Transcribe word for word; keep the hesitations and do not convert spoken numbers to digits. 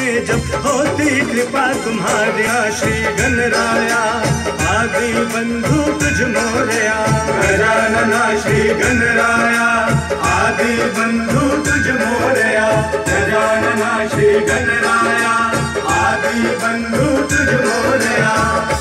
में जब होती कृपा तुम्हारिया श्री गणराया, आदि बंधु तुझ मोरया। गजानना श्री गणराया, आदि बंधु तुझ मोरया। गजानना श्री गणराया, आदि बंधु तुझ मोरया।